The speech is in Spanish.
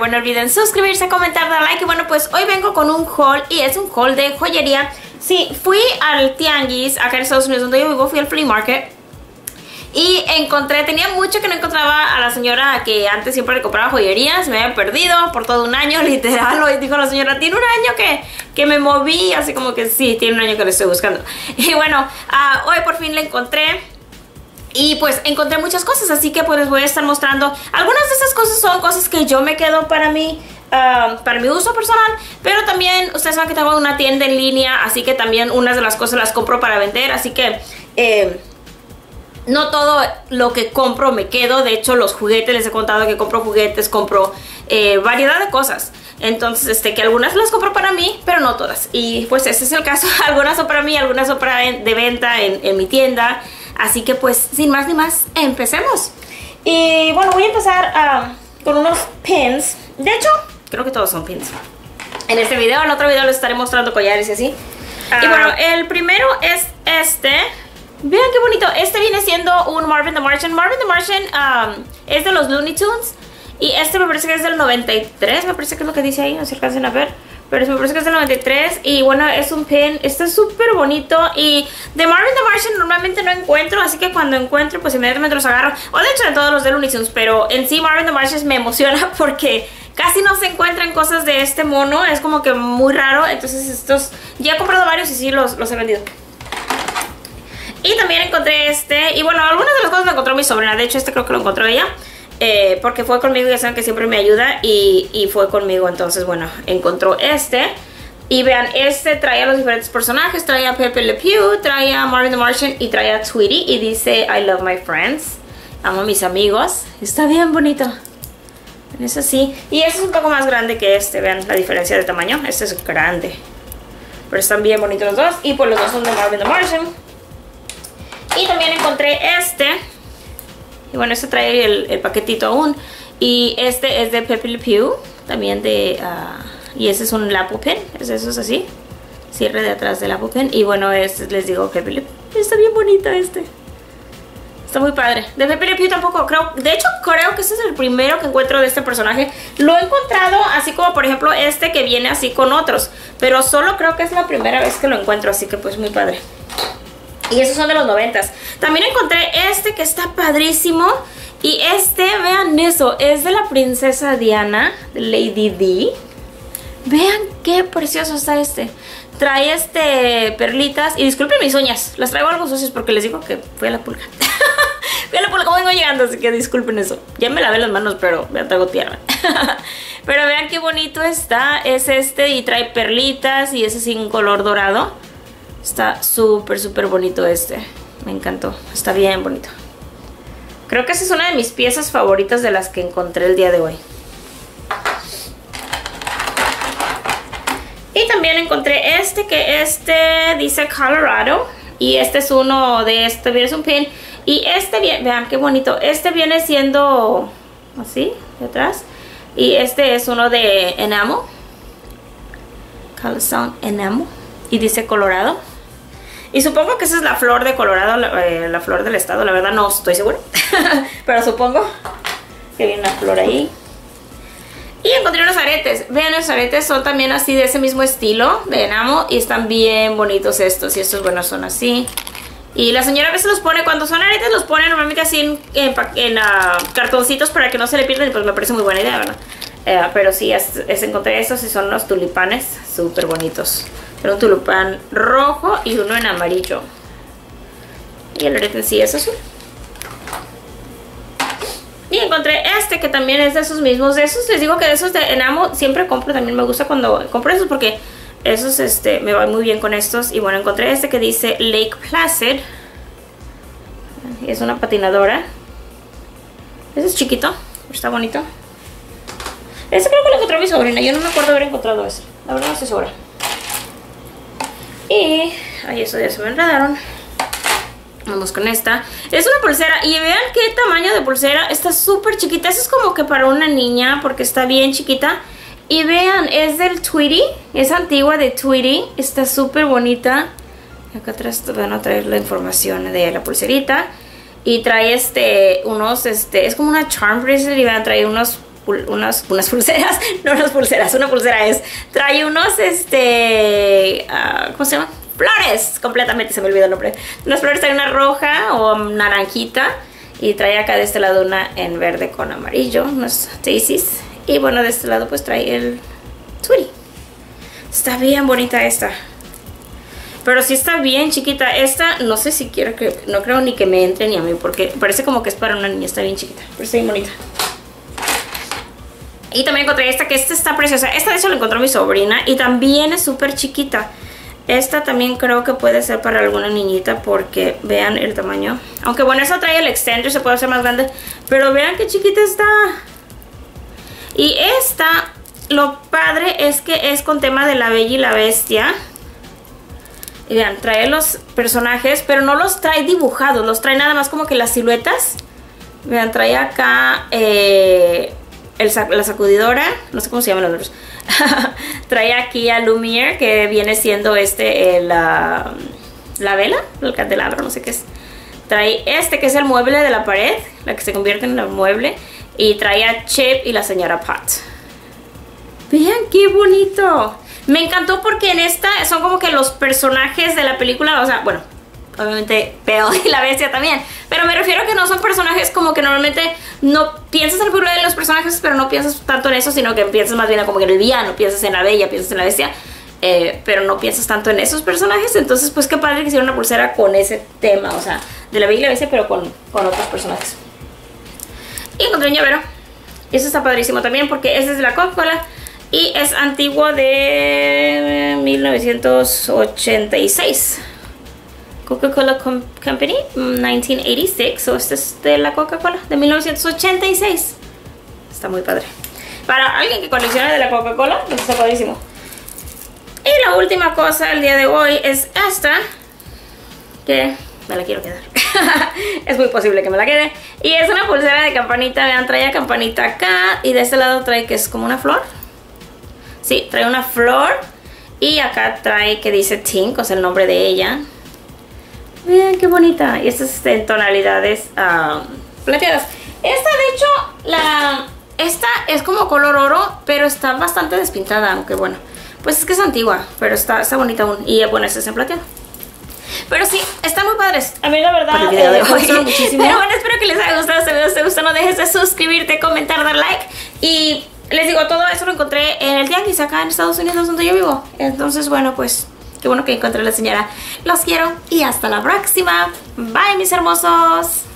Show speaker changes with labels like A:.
A: no olviden suscribirse, comentar, dar like. Y bueno, pues hoy vengo con un haul y es un haul de joyería. Sí, fui al tianguis acá en Estados Unidos donde yo vivo, fui al flea market. Y encontré, tenía mucho que no encontraba a la señora que antes siempre le compraba joyería. Se me había perdido por todo un año, literal. Hoy dijo la señora, tiene un año que me moví. Así como que sí, tiene un año que le estoy buscando. Y bueno, hoy por fin la encontré. Y pues encontré muchas cosas, así que pues les voy a estar mostrando. Algunas de esas cosas son cosas que yo me quedo para mí, para mi uso personal. Pero también, ustedes saben que tengo una tienda en línea, así que también unas de las cosas las compro para vender. Así que no todo lo que compro me quedo. De hecho, los juguetes, les he contado que compro juguetes, compro variedad de cosas. Entonces, que algunas las compro para mí, pero no todas. Y pues ese es el caso. Algunas son para mí, algunas son para de venta en mi tienda. Así que pues, sin más ni más, empecemos. Y bueno, voy a empezar con unos pins. De hecho, creo que todos son pins. En este video, en otro video les estaré mostrando collares y así. Y bueno, el primero es este. Vean qué bonito. Este viene siendo un Marvin the Martian. Marvin the Martian es de los Looney Tunes. Y este me parece que es del 93. Me parece que es lo que dice ahí. No se alcancen a ver. Pero me parece que es del 93. Y bueno, es un pin. Está súper bonito. Y de Marvin the Martian normalmente no encuentro. Así que cuando encuentro, pues inmediatamente los agarro. O de hecho de todos los de Looney Tunes. Pero en sí Marvin the Martian me emociona porque casi no se encuentran cosas de este mono. Es como que muy raro. Entonces estos... Ya he comprado varios y sí los he vendido. Y también encontré este. Y bueno, algunas de las cosas lo encontró mi sobrina. De hecho este creo que lo encontró ella. Porque fue conmigo, ya saben que siempre me ayuda y fue conmigo, entonces bueno, encontró este. Y vean, este trae a los diferentes personajes, trae a Pepe Le Pew, trae a Marvin the Martian y trae a Tweety. Y dice, I love my friends, amo a mis amigos. Está bien bonito. Es así. Y este es un poco más grande que este, vean la diferencia de tamaño. Este es grande, pero están bien bonitos los dos. Y pues los dos son de Marvin the Martian. Y también encontré este. Y bueno, este trae el paquetito aún. Y este es de Pepe Le Pew. También de... y ese es un lapel pin. Eso es así. Cierre de atrás del lapel pin. Y bueno, este les digo Pepe Le Pew. Está bien bonito este. Está muy padre. De Pepe Le Pew tampoco creo... De hecho, creo que este es el primero que encuentro de este personaje. Lo he encontrado así como, por ejemplo, este que viene así con otros. Pero solo creo que es la primera vez que lo encuentro. Así que pues muy padre. Y esos son de los 90s. También encontré este que está padrísimo. Y este, vean eso, es de la princesa Diana, de Lady Di. Vean qué precioso está este. Trae perlitas. Y disculpen mis uñas, las traigo algo sucias porque les digo que fui a la pulga. Fui a la pulga como vengo llegando, así que disculpen eso. Ya me lavé las manos, pero me traigo tierra. Pero vean qué bonito está. Es y trae perlitas y es así en color dorado. Está súper bonito este. Me encantó. Está bien bonito. Creo que esa es una de mis piezas favoritas de las que encontré el día de hoy. Y también encontré que dice Colorado. Y este es uno de es un pin. Y vean qué bonito. Este viene siendo así, de atrás. Y este es uno de Enamel. Callison Enamel. Y dice Colorado. Y supongo que esa es la flor de Colorado, la flor del estado. La verdad no estoy segura. Pero supongo que viene una flor ahí. Y encontré unos aretes. Vean, los aretes son también así de ese mismo estilo de enamo. Y están bien bonitos estos. Y estos, bueno, son así. Y la señora a veces los pone, cuando son aretes, los pone normalmente así en cartoncitos para que no se le pierdan. Y pues me parece muy buena idea, ¿verdad? Pero sí, encontré estos y son unos tulipanes súper bonitos. Era un tulipán rojo y uno en amarillo. Y el arete en sí es azul. Y encontré que también es de esos mismos. De esos, les digo que de esos de enamo siempre compro. También me gusta cuando compro esos porque esos me va muy bien con estos. Y bueno, encontré que dice Lake Placid. Es una patinadora. Ese es chiquito, está bonito. Ese creo que lo encontró mi sobrina. Yo no me acuerdo haber encontrado ese. La verdad no estoy segura. Y... ay, eso ya se me enredaron. Vamos con esta. Es una pulsera. Y vean qué tamaño de pulsera. Está súper chiquita. Esa es como que para una niña porque está bien chiquita. Y vean, es del Tweety. Es antigua de Tweety. Está súper bonita. Acá atrás van a traer la información de la pulserita. Y trae unos, es como una charm bracelet. Y van a traer unos unas pulseras, no unas pulseras, una pulsera es, trae unos, ¿cómo se llama? Flores, completamente se me olvidó el nombre. Unas flores, trae una roja o naranjita y trae acá de este lado una en verde con amarillo, unos daisies. Y bueno, de este lado pues trae el Tweety. Está bien bonita esta. Pero sí está bien chiquita. Esta no sé si quiero que, no creo ni que me entre ni a mí porque parece como que es para una niña, está bien chiquita. Pero está bien bonita. Y también encontré esta, que esta está preciosa. Esta de hecho la encontró mi sobrina y también es súper chiquita. Esta también creo que puede ser para alguna niñita porque vean el tamaño. Aunque bueno, esta trae el extender, se puede hacer más grande. Pero vean qué chiquita está. Y esta, lo padre es que es con tema de La Bella y la Bestia. Y vean, trae los personajes, pero no los trae dibujados. Los trae nada más como que las siluetas. Vean, trae acá la sacudidora. No sé cómo se llaman los otros. Trae aquí a Lumiere, que viene siendo la vela, el candelabro, no sé qué es. Trae que es el mueble de la pared, la que se convierte en el mueble. Y trae a Chip y la señora Pot. Vean qué bonito. Me encantó porque en esta son como que los personajes de la película, o sea, bueno, obviamente Belle y la Bestia también, pero me refiero a que no son personajes como que normalmente no piensas en la película de los personajes, pero no piensas tanto en eso, sino que piensas más bien como que en el villano, piensas en la Bella, piensas en la Bestia, pero no piensas tanto en esos personajes. Entonces pues qué padre que hicieron una pulsera con ese tema, o sea, de la Bella y la Bestia, pero con otros personajes. Y encontré un llavero, y eso está padrísimo también porque este es de la Coca-Cola y es antiguo, de 1986. Coca-Cola Company, 1986. So este es de la Coca-Cola de 1986. Está muy padre. Para alguien que colecciona de la Coca-Cola, pues está padrísimo. Y la última cosa el día de hoy es esta, que me la quiero quedar. Es muy posible que me la quede. Y es una pulsera de campanita. Vean, trae campanita acá y de este lado trae que es como una flor. Sí, trae una flor. Y acá trae que dice Tink, o sea el nombre de ella. Vean qué bonita. Y esta es en tonalidades plateadas. Esta de hecho, esta es como color oro, pero está bastante despintada. Aunque bueno, pues es que es antigua, pero está bonita aún. Y bueno, esta es en plateado. Pero sí, están muy padres. A mí la verdad me gustaron muchísimo. Pero bueno, espero que les haya gustado este video. Si te gustó, no dejes de suscribirte, comentar, dar like. Y les digo, todo eso lo encontré en el tianguis acá en Estados Unidos, donde yo vivo. Entonces, bueno, pues qué bueno que encontré a la señora. Los quiero y hasta la próxima. Bye, mis hermosos.